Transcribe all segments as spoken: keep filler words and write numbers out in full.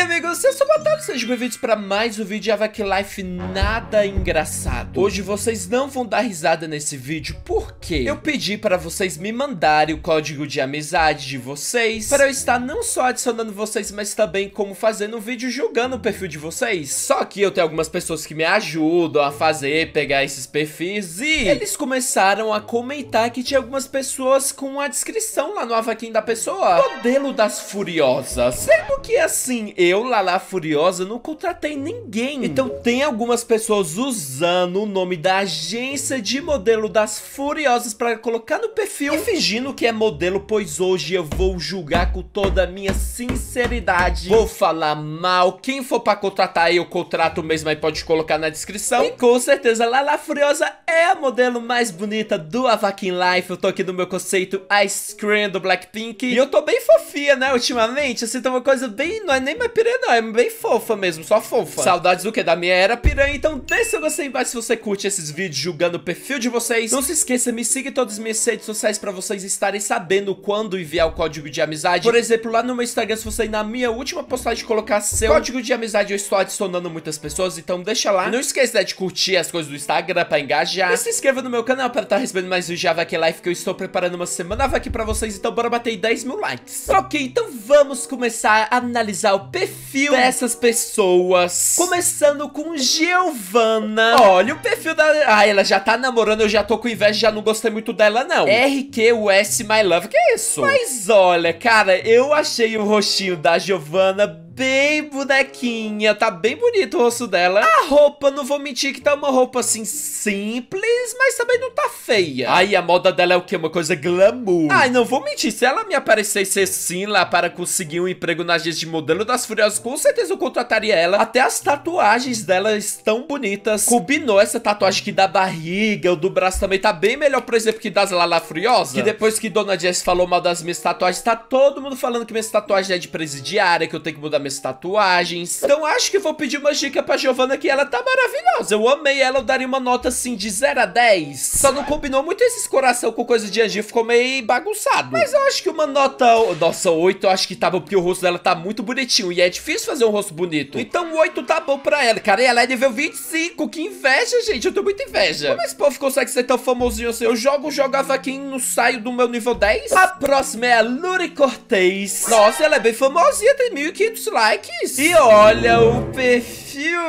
amigos, eu sou o Batalha, sejam bem-vindos para mais um vídeo de Avac Life nada engraçado. Hoje vocês não vão dar risada nesse vídeo, porque eu pedi para vocês me mandarem o código de amizade de vocês, para eu estar não só adicionando vocês, mas também como fazendo um vídeo julgando o perfil de vocês. Só que eu tenho algumas pessoas que me ajudam a fazer, pegar esses perfis, e eles começaram a comentar que tinha algumas pessoas com a descrição lá no avaquinho da pessoa: modelo das Furiosas. Sendo que assim, eu, Lala Furiosa, não contratei ninguém. Então tem algumas pessoas usando o nome da agência de modelo das Furiosas para colocar no perfil e fingindo que é modelo, pois hoje eu vou julgar com toda a minha sinceridade. Vou falar mal. Quem for para contratar, eu contrato mesmo, aí pode colocar na descrição. E com certeza, Lala Furiosa é a modelo mais bonita do Avac Life. Eu tô aqui no meu conceito Ice Cream do Blackpink. E eu tô bem fofinha, né, ultimamente. Assim, tá uma coisa bem... não é nem mais piranha, não. É bem fofa mesmo, só fofa. Saudades do que? Da minha era piranha. Então deixa seu gostei embaixo se você curte esses vídeos julgando o perfil de vocês. Não se esqueça, me siga em todas as minhas redes sociais pra vocês estarem sabendo quando enviar o código de amizade. Por exemplo, lá no meu Instagram, se você ir na minha última postagem colocar seu código de amizade, eu estou adicionando muitas pessoas, então deixa lá. E não esqueça, né, de curtir as coisas do Instagram pra engajar. E se inscreva no meu canal para estar recebendo mais vídeos de Avac Life, que eu estou preparando uma semana Avac pra vocês. Então bora bater dez mil likes. Ok, então vamos começar a analisar o perfil dessas pessoas. Começando com Giovanna. Olha o perfil da... ah, ela já tá namorando, eu já tô com inveja, já não gostei muito dela, não. R Q U S My Love, que é isso? Mas olha, cara, eu achei o rostinho da Giovanna bem bonequinha, tá bem bonito o rosto dela. A roupa, não vou mentir que tá uma roupa assim simples, mas também não tá feia. Ai, a moda dela é o quê? Uma coisa glamour. Ai, não vou mentir, se ela me aparecesse assim lá para conseguir um emprego na agência de modelo das Furiosas, com certeza eu contrataria ela. Até as tatuagens dela estão bonitas. Combinou essa tatuagem aqui da barriga, o do braço também tá bem melhor, por exemplo, que das Lala Furiosa. Que depois que Dona Jess falou mal das minhas tatuagens, tá todo mundo falando que minhas tatuagens é de presidiária, que eu tenho que mudar minhas tatuagens. Então acho que vou pedir uma dica pra Giovanna, que ela tá maravilhosa. Eu amei ela, eu daria uma nota assim de zero a dez. Só não combinou muito esses coração com coisa de anjinho, ficou meio bagunçado. Mas eu acho que uma nota... nossa, oito eu acho que tá bom, porque o rosto dela tá muito bonitinho e é difícil fazer um rosto bonito. Então oito tá bom pra ela. Cara, e ela é nível vinte e cinco. Que inveja, gente. Eu tô muito inveja. Como esse povo consegue ser tão famosinho assim? Eu jogo, jogava aqui e não saio do meu nível dez. A próxima é a Luri Cortez. Nossa, ela é bem famosinha, tem mil e quinhentos likes. E olha o perfil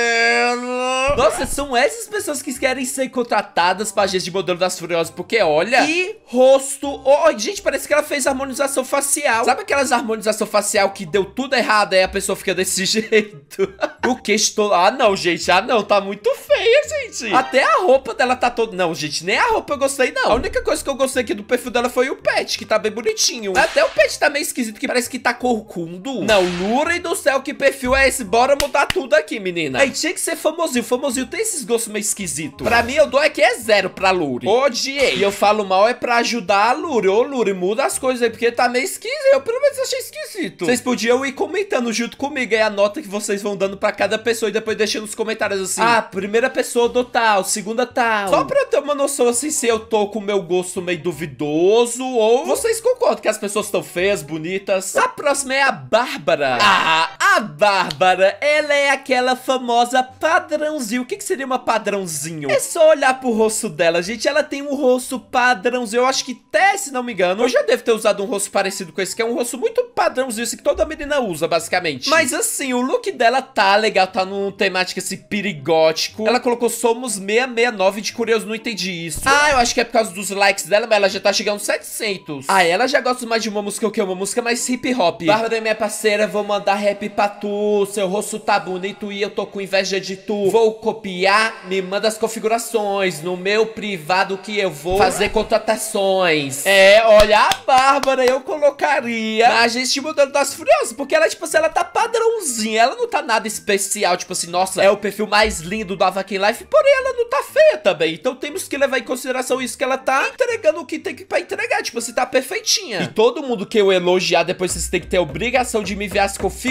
dela. Nossa, são essas pessoas que querem ser contratadas pra agência de modelo das Furiosas, porque olha que rosto. Oh, gente, parece que ela fez harmonização facial. Sabe aquelas harmonização facial que deu tudo errado, aí a pessoa fica desse jeito? O queixo todo... ah, não, gente. Ah, não. Tá muito feia, gente. Até a roupa dela tá toda... não, gente. Nem a roupa eu gostei, não. A única coisa que eu gostei aqui do perfil dela foi o pet, que tá bem bonitinho. Até o pet tá meio esquisito, que parece que tá corcundo. Não, Luri do céu, que perfil é esse? Bora mudar tudo aqui, menina. Aí tinha que ser famosinho. Famosinho tem esses gostos meio esquisitos. Pra mim, eu dou é que é zero pra Luri. Odiei. E eu falo mal é pra ajudar a Luri. Ô, Luri, muda as coisas aí, porque tá meio esquisito. Eu pelo menos achei esquisito. Vocês podiam ir comentando junto comigo aí a nota que vocês vão dando pra cada pessoa e depois deixando nos comentários assim: ah, primeira pessoa do tal, segunda tal. Só pra eu ter uma noção assim, se eu tô com o meu gosto meio duvidoso ou vocês concordam que as pessoas estão feias, bonitas. A próxima é a Bárbara. Ah, a Bárbara, ela é aquela famosa padrãozinho. O que que seria uma padrãozinho? É só olhar pro rosto dela, gente. Ela tem um rosto padrãozinho. Eu acho que até, se não me engano, eu já devo ter usado um rosto parecido com esse, que é um rosto muito padrãozinho, assim, que toda menina usa, basicamente. Mas assim, o look dela tá legal, tá num temática assim, perigótico. Ela colocou somos seiscentos e sessenta e nove, de curioso, não entendi isso. Ah, eu acho que é por causa dos likes dela, mas ela já tá chegando aos setecentos. Ah, ela já gosta mais de uma música, o que? Uma música mais hip hop. Bárbara, minha parceira, vou mandar rap pra tu. Seu rosto tá bonito e eu tô com inveja de tu. Vou copiar, me manda as configurações no meu privado que eu vou fazer contratações. É, olha, a Bárbara eu colocaria na agência de modelo das Furiosas, porque ela, tipo assim, ela tá padrãozinha. Ela não tá nada especial, tipo assim, nossa, é o perfil mais lindo do Avac Life, porém ela não tá feia também. Então temos que levar em consideração isso, que ela tá entregando o que tem que pra entregar, tipo assim, tá perfeitinha. E todo mundo que eu elogiar, depois vocês têm que ter a obrigação de me enviar as configurações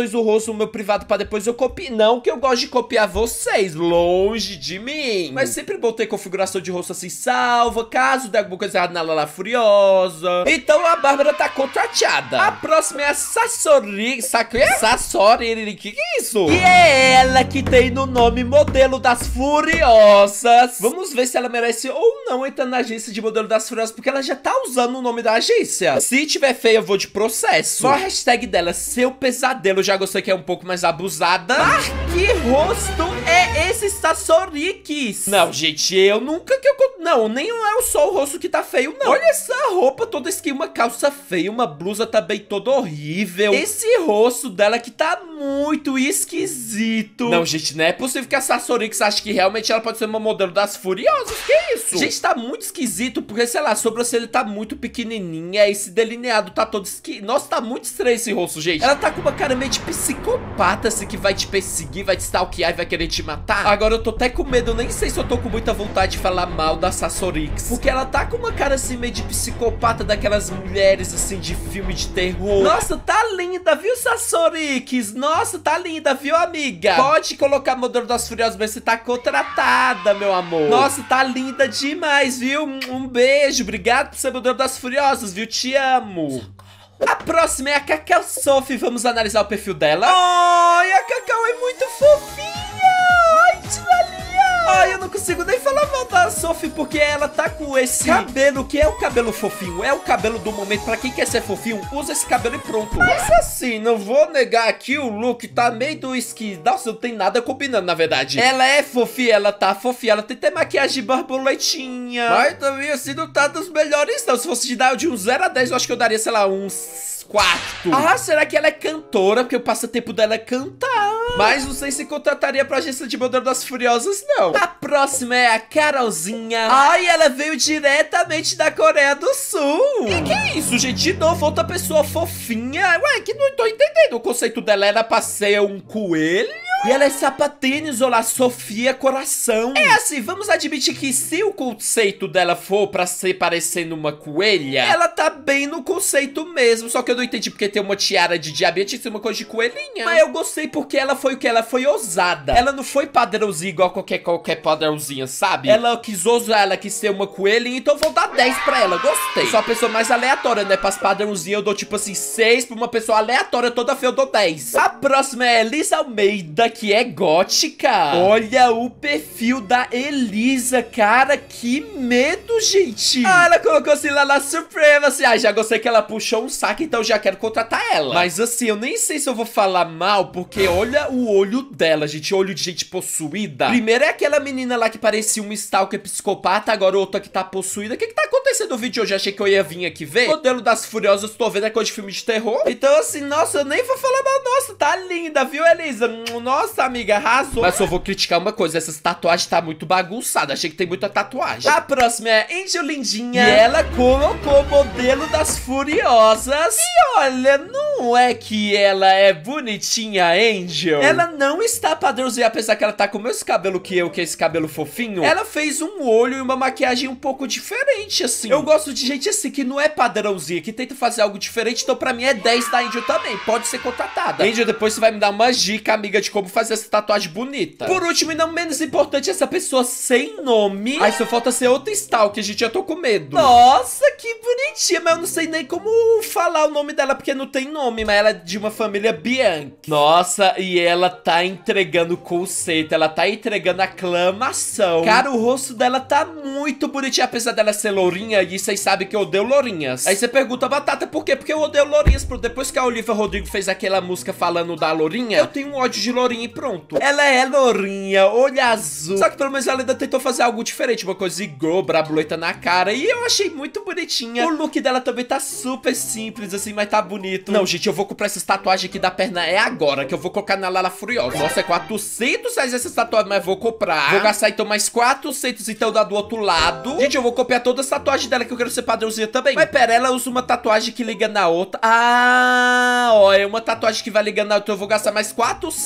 vocês o rosto no meu privado pra depois eu copiar. Não que eu gosto de copiar vocês, longe de mim. Mas sempre bom ter configuração de rosto assim salva, caso dê alguma coisa errada na Lala Furiosa. Então a Bárbara tá contrateada. A próxima é a Sasori. Saque? Sasori, que que é isso? E é ela que tem no nome modelo das Furiosas. Vamos ver se ela merece ou não entrar na agência de modelo das Furiosas, porque ela já tá usando o nome da agência. Se tiver feia, eu vou de processo. Só a hashtag dela, seu pesadelo, já gostei que é um pouco mais abusada. Ah, que rosto é esse Sasorikis? Não, gente, eu nunca que eu... Não, nem é só o rosto que tá feio, não. Olha essa roupa toda skin, uma calça feia, uma blusa também toda horrível. Esse rosto dela que tá muito esquisito. Não, gente, não é possível que a Sasorikis ache que realmente ela pode ser uma modelo das Furiosas. Que isso? Gente, tá muito esquisito, porque, sei lá, a sobrancelha tá muito pequenininha, esse delineado tá todo esquisito. Nossa, tá muito estranho esse rosto, gente. Ela tá com uma cara meio de psicopata, assim, que vai te perseguir, vai te stalkear e vai querer te matar. Agora eu tô até com medo, eu nem sei se eu tô com muita vontade de falar mal da Sasorikis, porque ela tá com uma cara assim meio de psicopata, daquelas mulheres assim de filme de terror. Nossa, tá linda, viu, Sasorikis? Nossa, tá linda, viu, amiga? Pode colocar modelo das Furiosas, mas você tá contratada, meu amor. Nossa, tá linda demais, viu? Um beijo, obrigado por ser modelo das Furiosas, viu? Te amo. A próxima é a Cacau Sophie. Vamos analisar o perfil dela. Ai, a Cacau é muito fofinha. Ai, tiralinha. Ai, eu não consigo nem falar mal da Sophie, porque ela tá com esse cabelo, que é o cabelo fofinho. É o cabelo do momento. Pra quem quer ser fofinho, usa esse cabelo e pronto. Mas assim, não vou negar aqui, o look tá meio do esqui. Nossa, não tem nada combinando, na verdade. Ela é fofinha, ela tá fofinha. Ela tem até maquiagem de borboletinha. Mas também assim, não tá dos melhores, não. Se fosse de dar de um zero a dez, eu acho que eu daria, sei lá, uns quatro. Ah, será que ela é cantora? Porque o passatempo dela é cantar. Mas não sei se contrataria pra agência de modelo das Furiosas, não. A próxima é a Carolzinha. Ai, ela veio diretamente da Coreia do Sul. E que é isso, gente? De novo, outra pessoa fofinha. Ué, que não tô entendendo. O conceito dela era pra ser um coelho? E ela é sapatênis, olá, Sofia Coração. É assim, vamos admitir que se o conceito dela for pra ser parecendo uma coelha, ela tá bem no conceito mesmo. Só que eu não entendi porque tem uma tiara de diabetes e uma coisa de coelhinha. Mas eu gostei porque ela foi o que? Ela foi ousada. Ela não foi padrãozinha igual qualquer, qualquer padrãozinha, sabe? Ela quis ousar, ela quis ser uma coelhinha, então eu vou dar dez pra ela, gostei. Eu sou a pessoa mais aleatória, né? Para as padrãozinhas eu dou tipo assim seis, pra uma pessoa aleatória toda feia eu dou dez. A próxima é Elisa Almeida, que é gótica. Olha o perfil da Elisa, cara, que medo, gente. Ah, ela colocou assim lá na Suprema, assim, ah, já gostei que ela puxou um saco, então já quero contratar ela. Mas assim, eu nem sei se eu vou falar mal, porque olha o olho dela, gente, olho de gente possuída. Primeiro é aquela menina lá que parecia um stalker psicopata, agora outra que tá possuída. O que que tá acontecendo no vídeo hoje? Achei que eu ia vir aqui ver. Modelo das Furiosas, tô vendo é coisa de filme de terror. Então assim, nossa, eu nem vou falar mal, nossa, tá linda, viu, Elisa? Nossa, amiga, arrasou. Mas só vou criticar uma coisa, essas tatuagens tá muito bagunçada, achei que tem muita tatuagem. A próxima é Angel Lindinha, e ela colocou o modelo das Furiosas. E olha, não é que ela é bonitinha, Angel. Ela não está padrãozinha, apesar que ela tá com o mesmo cabelo que eu, que é esse cabelo fofinho. Ela fez um olho e uma maquiagem um pouco diferente, assim. Eu gosto de gente assim, que não é padrãozinha, que tenta fazer algo diferente, então pra mim é dez da Angel também, pode ser contratada. Angel, depois você vai me dar uma dica, amiga, de como fazer essa tatuagem bonita. Por último e não menos importante, essa pessoa sem nome. Ai, só falta ser outra stalker, gente, eu tô com medo. Nossa, que bonitinha, mas eu não sei nem como falar o nome dela, porque não tem nome, mas ela é de uma família Bianchi. Nossa, e ela tá entregando o conceito, ela tá entregando a aclamação. Cara, o rosto dela tá muito bonitinho, apesar dela ser lourinha, e vocês sabem que eu odeio lourinhas. Aí você pergunta, Batata, por quê? Porque eu odeio lourinhas, porque depois que a Olivia Rodrigo fez aquela música falando da lourinha, eu tenho um ódio de lourinha e pronto. Ela é lourinha, olho azul, só que pelo menos ela ainda tentou fazer algo diferente, uma coisa igual, brabuleta na cara, e eu achei muito bonitinha. O look dela também tá super simples, assim, mas tá bonito. Não, gente, eu vou comprar essas tatuagens aqui da perna é agora, que eu vou colocar na Lala Furiosa. Nossa, é quatrocentos reais essas tatuagens, mas vou comprar. Vou gastar então mais quatrocentos, então dá do outro lado. Gente, eu vou copiar todas as tatuagens dela, que eu quero ser padrãozinha também. Mas pera, ela usa uma tatuagem que liga na outra. Ah, ó, é uma tatuagem que vai ligando na outra, eu vou gastar mais quatrocentos.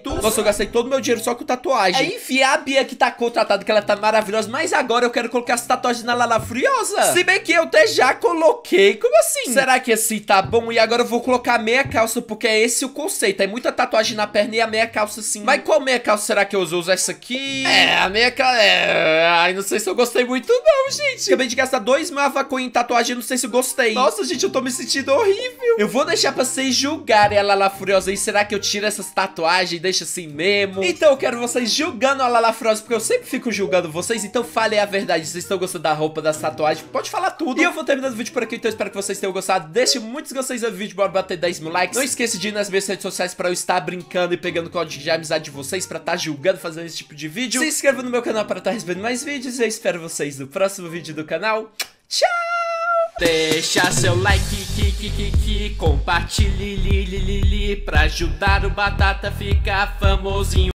quinhentos. Nossa, eu gastei todo o meu dinheiro só com tatuagem. É, enfim, a Bia que tá contratada, que ela tá maravilhosa, mas agora eu quero colocar as tatuagens na Lala Furiosa. Se bem que eu até já coloquei. Como assim? Será que assim tá bom? E agora eu vou colocar a meia calça, porque é esse o conceito. É muita tatuagem na perna e a meia calça sim. Mas qual meia calça será que eu uso? Eu uso essa aqui? É, a meia calça... É... Ai, não sei se eu gostei muito não, gente. Acabei de gastar dois mil Avacoin em tatuagem, não sei se eu gostei. Nossa, gente, eu tô me sentindo horrível. Eu vou deixar pra vocês julgarem a Lala Furiosa. E será que eu tiro essas tatuagens e deixo assim mesmo? Então eu quero vocês julgando a Lala Furiosa, porque eu sempre fico julgando vocês. Então falem a verdade, vocês estão gostando da roupa, das tatuagens, pode falar tudo. E eu vou terminando o vídeo por aqui, então eu espero que vocês tenham gostado. Deixe muitos gostei no vídeo, bora bater dez mil likes. Não esqueça de ir nas minhas redes sociais pra eu estar brincando e pegando código de amizade de vocês, pra estar julgando, fazendo esse tipo de vídeo. Se inscreva no meu canal para estar recebendo mais vídeos. Eu espero vocês no próximo vídeo do canal. Tchau! Deixa seu like, que, que, que, que, compartilhe, li, li, li, li, pra ajudar o Batata a ficar famosinho.